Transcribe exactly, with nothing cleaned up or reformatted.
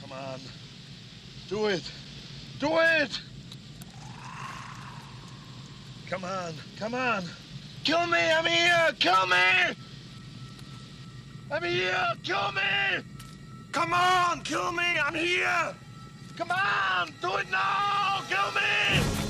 Come on. Do it. Do it! Come on. Come on. Kill me! I'm here! Kill me! I'm here! Kill me! Come on! Kill me! I'm here! Come on! Do it now! Kill me!